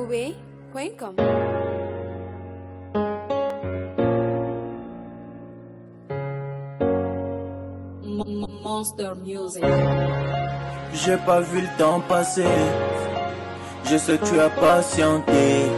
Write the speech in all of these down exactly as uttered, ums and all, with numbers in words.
away point com. Monster Music. J'ai pas vu le temps passer. Je sais que tu as patienté.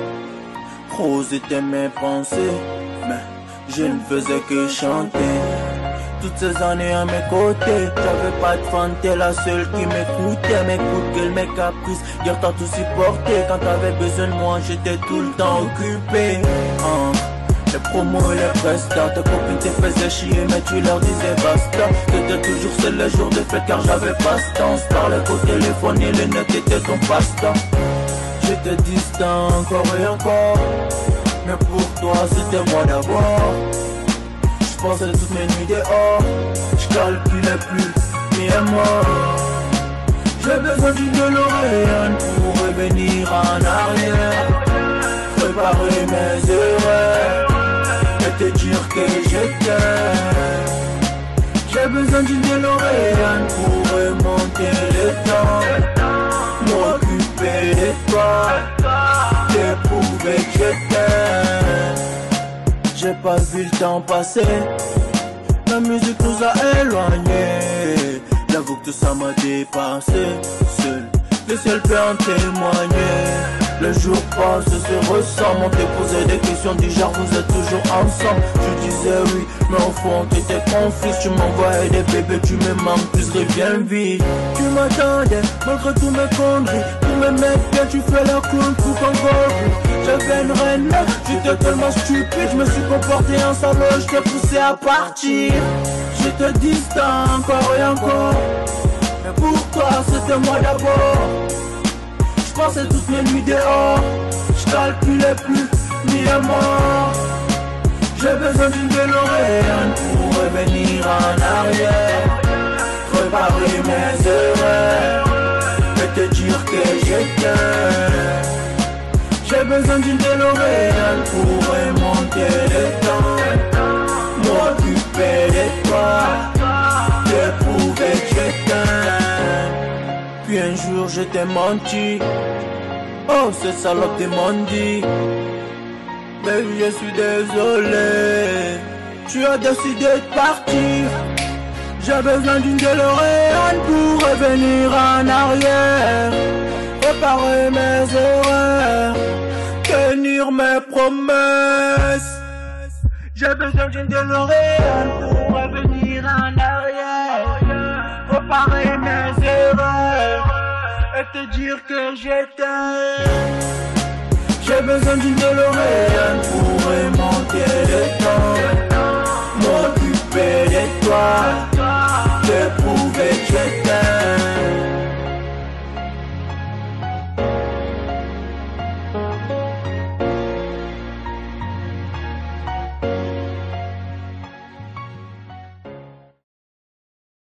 Rose était mes pensées, mais je ne faisais que chanter. Toutes ces années à mes côtés, j'avais pas de fan, t'es la seule qui m'écoutait. Mes coups de gueule, mes caprices, hier t'as tout supporté. Quand t'avais besoin de moi, j'étais tout le temps occupé. Hein. Les promos et les prestats, tes copines te faisaient chier mais tu leur disais basta. T'étais toujours seul les jours de fête car j'avais pas ce temps. On se parlait qu'au téléphone et les notes étaient ton passe-temps. J'étais distant encore et encore, mais pour toi c'était moi d'abord. J'pensais toutes mes nuits dehors, j'calculais plus, ni et mort. J'ai besoin d'une DeLorean pour revenir en arrière, préparer mes erreurs et te dire que je t'aime. J'ai besoin d'une DeLorean pour remonter le temps, m'occuper de toi, te prouver que je t'aime. J'ai pas vu le temps passer, la musique nous a éloignés. J'avoue que tout ça m'a dépassé, seul le ciel peut en témoigner. Le jour passe, se ressemble, on te posait des questions du genre vous êtes toujours ensemble. Je disais oui, mais au fond t'étais confus. Tu m'envoyais des bébés, tu me manques, plus reviens vite. Tu m'attendais, malgré tous mes conneries. Tous mes mecs bien, tu fais la cool pour qu'on go. J'avais une reine, j'étais tellement stupide. Je me suis comporté en salaud, je t'ai poussé à partir. J'étais distant encore et encore, mais pour toi c'était moi d'abord. J'passais toutes mes nuits dehors, j'calculais plus, ni à mort. J'ai besoin d'une DeLorean pour revenir en arrière, préparer mes erreurs et te dire que je t'aime. J'ai besoin d'une DeLorean pour remonter le temps, m'occuper de toi, te prouver que je t'aime. Puis un jour je t'ai menti, oh cette salope t'es menti. Baby je suis désolé, tu as décidé de partir. J'ai besoin d'une DeLorean pour revenir en arrière, réparer mes erreurs, tenir mes promesses. J'ai besoin d'une DeLorean pour revenir en arrière, réparer mes erreurs et te dire que je t'aime. J'ai besoin d'une DeLorean pour remonter